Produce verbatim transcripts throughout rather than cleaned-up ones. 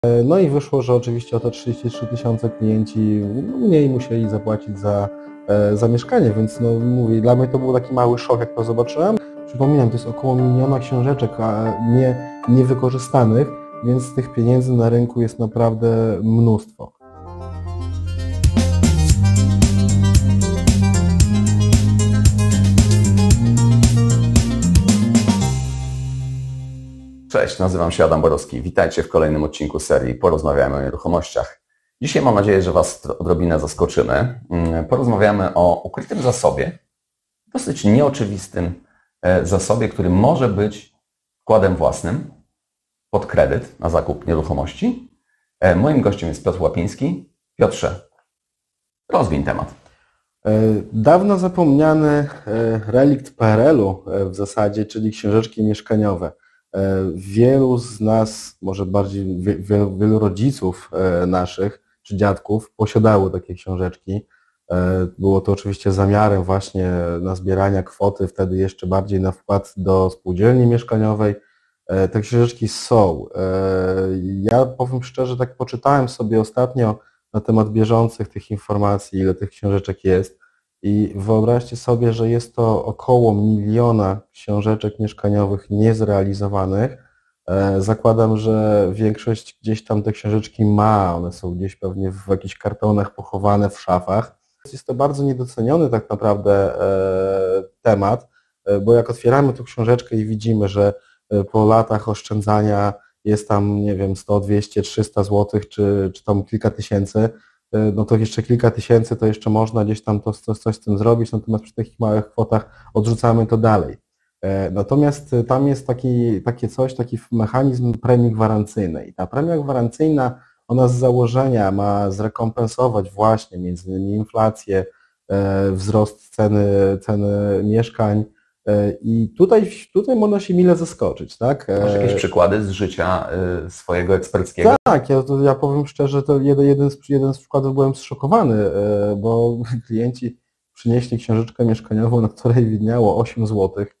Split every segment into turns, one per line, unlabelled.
No i wyszło, że oczywiście o te trzydzieści trzy tysiące klienci mniej musieli zapłacić za, za mieszkanie, więc no mówię, dla mnie to był taki mały szok, jak to zobaczyłem. Przypominam, to jest około miliona książeczek nie, niewykorzystanych, więc tych pieniędzy na rynku jest naprawdę mnóstwo.
Cześć, nazywam się Adam Borowski. Witajcie w kolejnym odcinku serii Porozmawiamy o nieruchomościach. Dzisiaj mam nadzieję, że Was odrobinę zaskoczymy. Porozmawiamy o ukrytym zasobie, dosyć nieoczywistym zasobie, który może być wkładem własnym pod kredyt na zakup nieruchomości. Moim gościem jest Piotr Łapiński. Piotrze, rozwiń temat.
Dawno zapomniany relikt P R L-u w zasadzie, czyli książeczki mieszkaniowe. Wielu z nas, może bardziej wielu, wielu rodziców naszych czy dziadków posiadały takie książeczki. Było to oczywiście zamiarem właśnie na zbierania kwoty, wtedy jeszcze bardziej na wkład do spółdzielni mieszkaniowej. Te książeczki są. Ja powiem szczerze, tak poczytałem sobie ostatnio na temat bieżących tych informacji, ile tych książeczek jest. I wyobraźcie sobie, że jest to około miliona książeczek mieszkaniowych niezrealizowanych. Zakładam, że większość gdzieś tam te książeczki ma, one są gdzieś pewnie w jakichś kartonach pochowane w szafach. Jest to bardzo niedoceniony tak naprawdę temat, bo jak otwieramy tą książeczkę i widzimy, że po latach oszczędzania jest tam, nie wiem, sto, dwieście, trzysta złotych, czy, czy tam kilka tysięcy, no to jeszcze kilka tysięcy, to jeszcze można gdzieś tam to, to, coś z tym zrobić, natomiast przy takich małych kwotach odrzucamy to dalej. Natomiast tam jest taki, takie coś, taki mechanizm premii gwarancyjnej. I ta premia gwarancyjna, ona z założenia ma zrekompensować właśnie między innymi inflację, wzrost ceny, ceny mieszkań. I tutaj, tutaj można się mile zaskoczyć, tak?
Masz jakieś przykłady z życia swojego eksperckiego?
Tak, ja, to ja powiem szczerze, to jeden, jeden, z, jeden z przykładów byłem zszokowany, bo klienci przynieśli książeczkę mieszkaniową, na której widniało osiem złotych.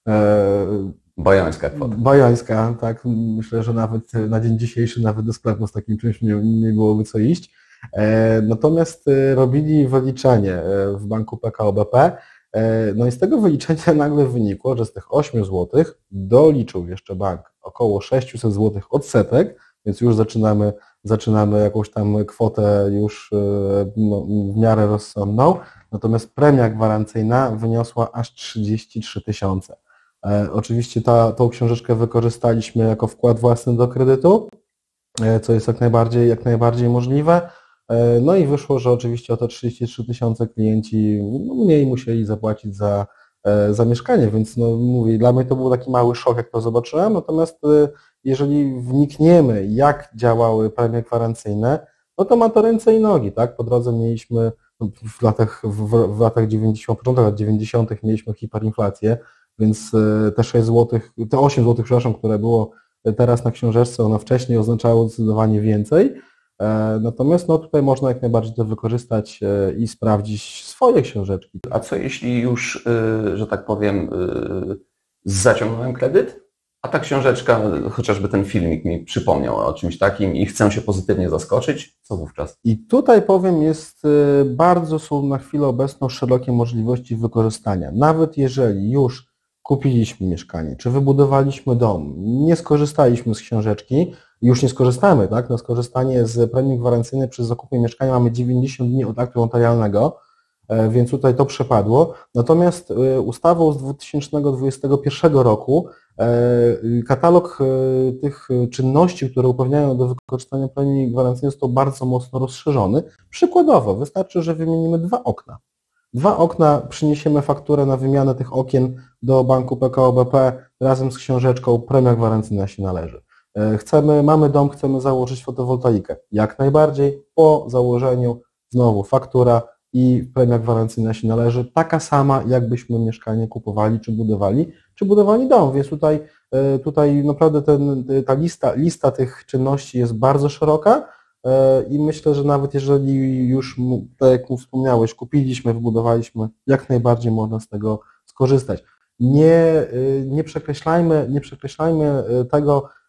Bajońska kwota.
Bajońska, tak. Myślę, że nawet na dzień dzisiejszy nawet do sklepu z takim czymś nie, nie byłoby co iść. Natomiast robili wyliczenie w banku P K O B P. No i z tego wyliczenia nagle wynikło, że z tych ośmiu złotych doliczył jeszcze bank około sześćset złotych odsetek, więc już zaczynamy, zaczynamy jakąś tam kwotę już no, w miarę rozsądną, natomiast premia gwarancyjna wyniosła aż trzydzieści trzy tysiące. E, oczywiście ta, tą książeczkę wykorzystaliśmy jako wkład własny do kredytu, e, co jest jak najbardziej, jak najbardziej możliwe. No i wyszło, że oczywiście o te trzydzieści trzy tysiące klienci mniej musieli zapłacić za, za mieszkanie, więc no mówię, dla mnie to był taki mały szok, jak to zobaczyłem, natomiast jeżeli wnikniemy, jak działały premie gwarancyjne, no to ma to ręce i nogi, tak? Po drodze mieliśmy w latach, w, w latach dziewięćdziesiątych, początek lat dziewięćdziesiątych mieliśmy hiperinflację, więc te sześć złotych, te osiem złotych, przepraszam, które było teraz na książeczce, ono wcześniej oznaczało zdecydowanie więcej. Natomiast no, tutaj można jak najbardziej to wykorzystać i sprawdzić swoje książeczki.
A co jeśli już, że tak powiem, zaciągnąłem kredyt, a ta książeczka, chociażby ten filmik mi przypomniał o czymś takim i chcę się pozytywnie zaskoczyć, co wówczas?
I tutaj powiem, jest bardzo, są na chwilę obecną szerokie możliwości wykorzystania. Nawet jeżeli już kupiliśmy mieszkanie, czy wybudowaliśmy dom, nie skorzystaliśmy z książeczki, już nie skorzystamy, tak? Na skorzystanie z premii gwarancyjnej przy zakupie mieszkania mamy dziewięćdziesiąt dni od aktu notarialnego, więc tutaj to przepadło. Natomiast ustawą z dwa tysiące dwudziestego pierwszego roku katalog tych czynności, które uprawniają do wykorzystania premii gwarancyjnej, został bardzo mocno rozszerzony. Przykładowo, wystarczy, że wymienimy dwa okna. Dwa okna, przyniesiemy fakturę na wymianę tych okien do banku P K O B P razem z książeczką, premia gwarancyjna się należy. Chcemy, mamy dom, chcemy założyć fotowoltaikę. Jak najbardziej, po założeniu znowu faktura i premia gwarancyjna się należy, taka sama, jakbyśmy mieszkanie kupowali, czy budowali, czy budowali dom. Więc tutaj, tutaj naprawdę ten, ta lista, lista tych czynności jest bardzo szeroka i myślę, że nawet jeżeli już, tak jak wspomniałeś, kupiliśmy, wybudowaliśmy, jak najbardziej można z tego skorzystać. Nie, nie przekreślajmy, nie przekreślajmy tego,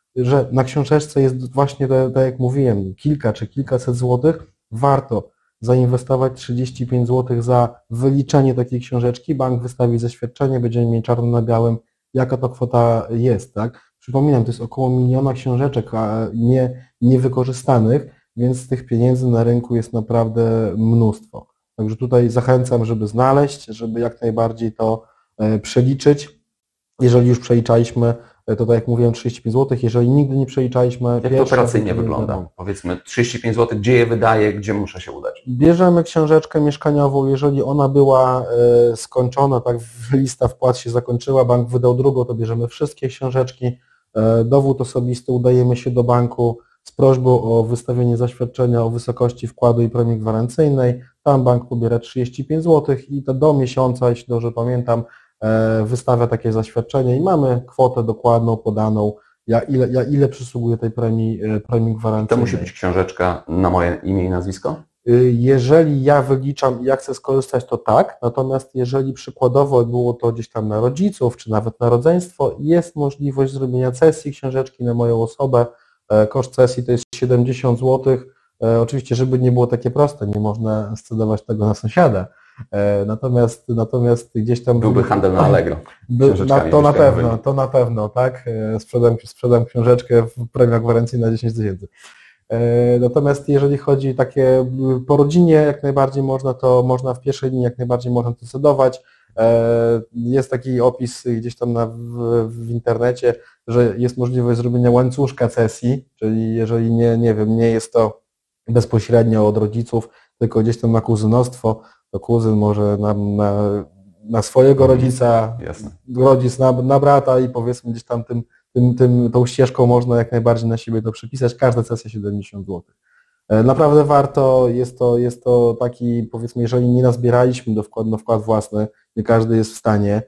że na książeczce jest właśnie, tak jak mówiłem, kilka czy kilkaset złotych, warto zainwestować trzydzieści pięć złotych za wyliczenie takiej książeczki, bank wystawi zaświadczenie, będziemy mieli czarno na białym, jaka to kwota jest, tak? Przypominam, to jest około miliona książeczek a nie, niewykorzystanych, więc tych pieniędzy na rynku jest naprawdę mnóstwo. Także tutaj zachęcam, żeby znaleźć, żeby jak najbardziej to przeliczyć. Jeżeli już przeliczaliśmy, to tak jak mówiłem, trzydzieści pięć złotych, jeżeli nigdy nie przeliczaliśmy...
Jak to operacyjnie wygląda? No. Powiedzmy trzydzieści pięć złotych, gdzie je wydaję, gdzie muszę się udać?
Bierzemy książeczkę mieszkaniową, jeżeli ona była e, skończona, tak lista wpłat się zakończyła, bank wydał drugą, to bierzemy wszystkie książeczki, e, dowód osobisty, udajemy się do banku z prośbą o wystawienie zaświadczenia o wysokości wkładu i premii gwarancyjnej, tam bank pobiera trzydzieści pięć złotych i to do miesiąca, jeśli dobrze pamiętam, wystawia takie zaświadczenie i mamy kwotę dokładną, podaną, ja ile, ja ile przysługuje tej premii, premii gwarancyjnej.
To musi być książeczka na moje imię i nazwisko?
Jeżeli ja wyliczam i ja chcę skorzystać, to tak, natomiast jeżeli przykładowo było to gdzieś tam na rodziców, czy nawet na rodzeństwo, jest możliwość zrobienia cesji książeczki na moją osobę. Koszt cesji to jest siedemdziesiąt złotych. Oczywiście, żeby nie było takie proste, nie można scedować tego na sąsiada. Natomiast, natomiast gdzieś tam...
Byłby handel na Allegro.
By, na, to na pewno, to na pewno, tak. Sprzedam, sprzedam książeczkę w premiach gwarancji na dziesięć tysięcy. Natomiast jeżeli chodzi takie po rodzinie, jak najbardziej można to, można w pierwszej linii jak najbardziej można to scedować. Jest taki opis gdzieś tam na, w, w internecie, że jest możliwość zrobienia łańcuszka cesji, czyli jeżeli nie, nie wiem, nie jest to bezpośrednio od rodziców, tylko gdzieś tam na kuzynostwo, to kuzyn może na, na, na swojego rodzica,
Jasne.
rodzic na, na brata i powiedzmy gdzieś tam tym, tym, tym, tą ścieżką można jak najbardziej na siebie to przypisać. Każda sesja siedemdziesiąt złotych. Naprawdę warto, jest to, jest to taki, powiedzmy, jeżeli nie nazbieraliśmy do wkładu na wkład własny, nie każdy jest w stanie,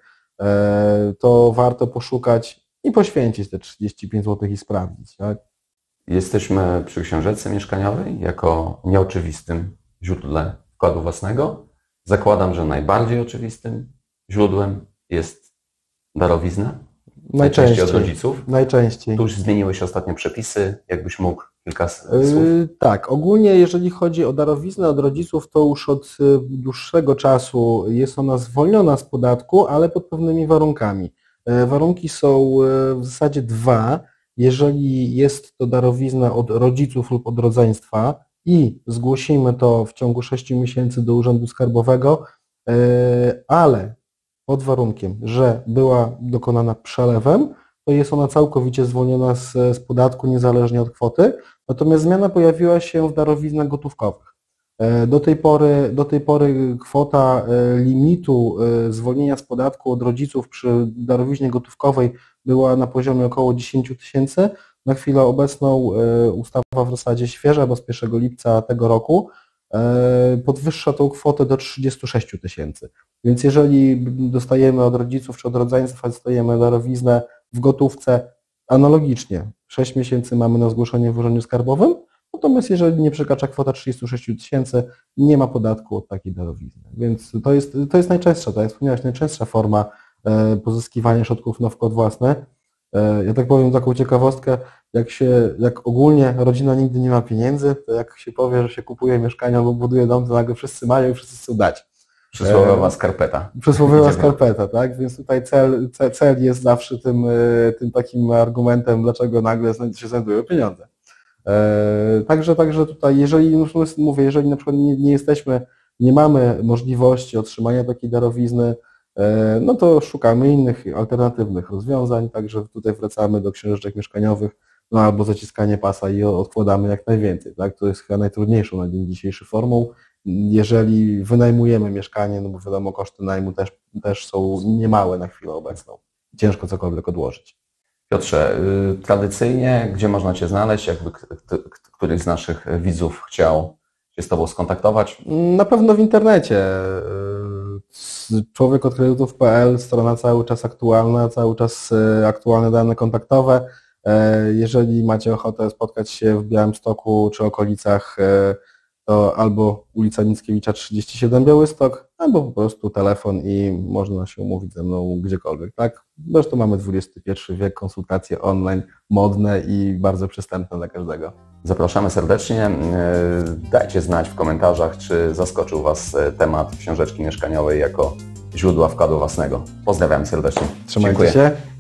to warto poszukać i poświęcić te trzydzieści pięć złotych i sprawdzić. Tak?
Jesteśmy przy książeczce mieszkaniowej jako nieoczywistym źródle wkładu własnego. Zakładam, że najbardziej oczywistym źródłem jest darowizna. Najczęściej od rodziców.
Najczęściej.
Tu już zmieniły się ostatnio przepisy, jakbyś mógł kilka słów.
Yy, tak, ogólnie jeżeli chodzi o darowiznę od rodziców, to już od dłuższego czasu jest ona zwolniona z podatku, ale pod pewnymi warunkami. Yy, warunki są w zasadzie dwa. Jeżeli jest to darowizna od rodziców lub od rodzeństwa i zgłosimy to w ciągu sześciu miesięcy do Urzędu Skarbowego, yy, ale pod warunkiem, że była dokonana przelewem, to jest ona całkowicie zwolniona z, z podatku niezależnie od kwoty, natomiast zmiana pojawiła się w darowiznach gotówkowych. Do tej pory, do tej pory kwota limitu zwolnienia z podatku od rodziców przy darowiźnie gotówkowej była na poziomie około dziesięć tysięcy. Na chwilę obecną ustawa w zasadzie świeża, bo z pierwszego lipca tego roku podwyższa tą kwotę do trzydziestu sześciu tysięcy. Więc jeżeli dostajemy od rodziców czy od rodzeństwa, dostajemy darowiznę w gotówce, analogicznie sześć miesięcy mamy na zgłoszenie w Urzędzie Skarbowym, natomiast jeżeli nie przekracza kwota trzydziestu sześciu tysięcy, nie ma podatku od takiej darowizny. Więc to jest, to jest najczęstsza, tak jak wspomniałeś, najczęstsza forma pozyskiwania środków na wkład własny. Ja tak powiem taką ciekawostkę, jak się, jak ogólnie rodzina nigdy nie ma pieniędzy, to jak się powie, że się kupuje mieszkanie albo buduje dom, to nagle wszyscy mają i wszyscy chcą dać.
Przysłowiowa skarpeta.
Przysłowiowa skarpeta, tak? Więc tutaj cel, cel, cel jest zawsze tym, tym takim argumentem, dlaczego nagle się znajdują pieniądze. Także, także tutaj, jeżeli, mówię, jeżeli na przykład nie, nie jesteśmy, nie mamy możliwości otrzymania takiej darowizny, no to szukamy innych alternatywnych rozwiązań, także tutaj wracamy do książeczek mieszkaniowych, no albo zaciskanie pasa i odkładamy jak najwięcej, tak? To jest chyba najtrudniejszą na dzień dzisiejszy formą. Jeżeli wynajmujemy mieszkanie, no bo wiadomo, koszty najmu też, też są niemałe na chwilę obecną. Ciężko cokolwiek odłożyć.
Piotrze, tradycyjnie, gdzie można Cię znaleźć, jakby któryś z naszych widzów chciał się z Tobą skontaktować?
Na pewno w internecie. człowiek od kredytów kropka pe el, strona cały czas aktualna, cały czas aktualne dane kontaktowe. Jeżeli macie ochotę spotkać się w Białymstoku czy okolicach, to albo ulica Mickiewicza trzydzieści siedem Białystok, albo po prostu telefon i można się umówić ze mną gdziekolwiek. Tak? Zresztą mamy dwudziesty pierwszy wiek, konsultacje online, modne i bardzo przystępne dla każdego.
Zapraszamy serdecznie. Dajcie znać w komentarzach, czy zaskoczył Was temat książeczki mieszkaniowej jako źródła wkładu własnego. Pozdrawiam serdecznie.
Trzymajcie
Dziękuję.
się.